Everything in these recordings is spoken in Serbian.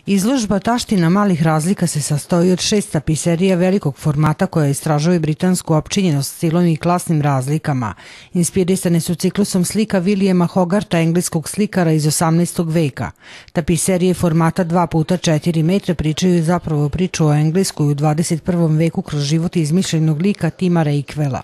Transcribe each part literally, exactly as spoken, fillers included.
Izložba Taština malih razlika se sastoji od šest tapiserija velikog formata koja istražuje britansku opčinjenost stilom i klasnim razlikama. Inspirisane su ciklusom slika Williama Hogarta, engleskog slikara iz osamnaestog veka. Tapiserije formata dva puta četiri metra pričaju zapravo priču o Engleskoj u dvadeset prvom veku kroz život izmišljenog lika Tima Rakewella.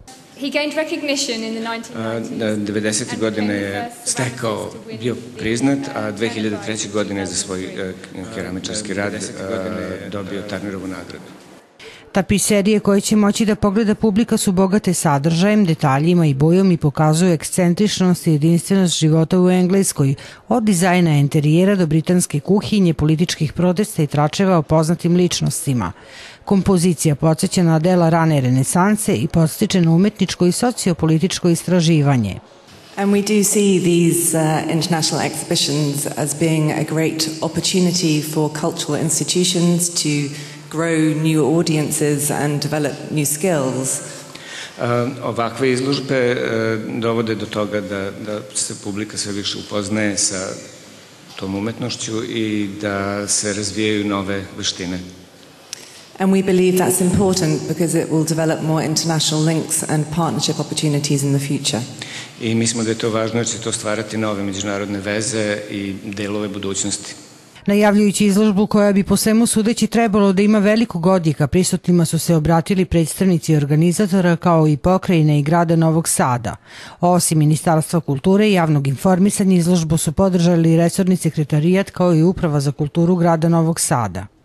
devedesetih godine je stekao, bio priznat, a dve hiljade treće. godine je za svoj keramičarski rad dobio Turnerovu nagradu. Tapiserije koje će moći da pogleda publika su bogate sadržajem, detaljima i bojom i pokazuju ekscentričnost i jedinstvenost života u Engleskoj, od dizajna enterijera do britanske kuhinje, političkih protesta i tračeva o poznatim ličnostima. Kompozicija podsjeća na dela rane renesanse i podstiče na umetničko i sociopolitičko istraživanje. And we do see these uh, international exhibitions as being a great opportunity for cultural institutions to grow new audiences and develop new skills. Uh, ovakve izložbe uh, dovode do toga da, da se publika sve više upoznaje sa tom umetnošću i da se razvijaju nove veštine. And we believe that's important because it will develop more international links and partnership opportunities in the future. I mislimo da je to važno jer će to stvarati nove međunarodne veze i delove budućnosti. Najavljujući izložbu koja bi po svemu sudeći trebalo da ima velikog odjeka, prisutnima su se obratili predstavnici organizatora kao i pokrajine i grada Novog Sada. Osim Ministarstva kulture i javnog informisanja, izložbu su podržali resorni sekretarijat kao i Uprava za kulturu grada Novog Sada.